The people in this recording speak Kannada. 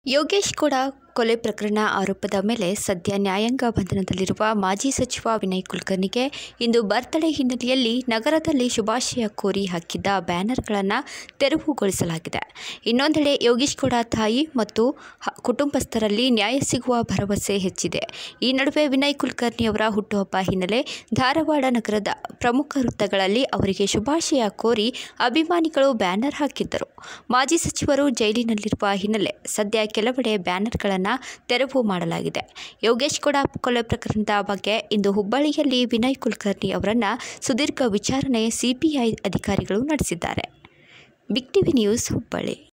ಯೋಗೇಶ್ ಕೂಡ ಕೊಲೆ ಪ್ರಕರಣ ಆರೋಪದ ಮೇಲೆ ಸದ್ಯ ನ್ಯಾಯಾಂಗ ಬಂಧನದಲ್ಲಿರುವ ಮಾಜಿ ಸಚಿವ ವಿನಯ್ ಕುಲಕರ್ಣಿಗೆ ಇಂದು ಬರ್ತ್ಡೇ ಹಿನ್ನೆಲೆಯಲ್ಲಿ ನಗರದಲ್ಲಿ ಶುಭಾಶಯ ಕೋರಿ ಹಾಕಿದ್ದ ಬ್ಯಾನರ್ಗಳನ್ನು ತೆರವುಗೊಳಿಸಲಾಗಿದೆ. ಇನ್ನೊಂದೆಡೆ ಯೋಗೇಶ್ ಕೂಡ ತಾಯಿ ಮತ್ತು ಕುಟುಂಬಸ್ಥರಲ್ಲಿ ನ್ಯಾಯ ಸಿಗುವ ಭರವಸೆ ಹೆಚ್ಚಿದೆ. ಈ ನಡುವೆ ವಿನಯ್ ಕುಲಕರ್ಣಿ ಅವರ ಹುಟ್ಟುಹಬ್ಬ ಹಿನ್ನೆಲೆ ಧಾರವಾಡ ನಗರದ ಪ್ರಮುಖ ವೃತ್ತಗಳಲ್ಲಿ ಅವರಿಗೆ ಶುಭಾಶಯ ಕೋರಿ ಅಭಿಮಾನಿಗಳು ಬ್ಯಾನರ್ ಹಾಕಿದ್ದರು. ಮಾಜಿ ಸಚಿವರು ಜೈಲಿನಲ್ಲಿರುವ ಹಿನ್ನೆಲೆ ಸದ್ಯ ಕೆಲವೆಡೆ ಬ್ಯಾನರ್ಗಳನ್ನು ತೆರವು ಮಾಡಲಾಗಿದೆ. ಯೋಗೇಶ್ ಕೂಡ ಕೊಲೆ ಪ್ರಕರಣದ ಬಗ್ಗೆ ಇಂದು ಹುಬ್ಬಳ್ಳಿಯಲ್ಲಿ ವಿನಯ್ ಕುಲಕರ್ಣಿ ಅವರನ್ನ ಸುದೀರ್ಘ ವಿಚಾರಣೆ ಸಿಬಿಐ ಅಧಿಕಾರಿಗಳು ನಡೆಸಿದ್ದಾರೆ. Big TV News Hubballi.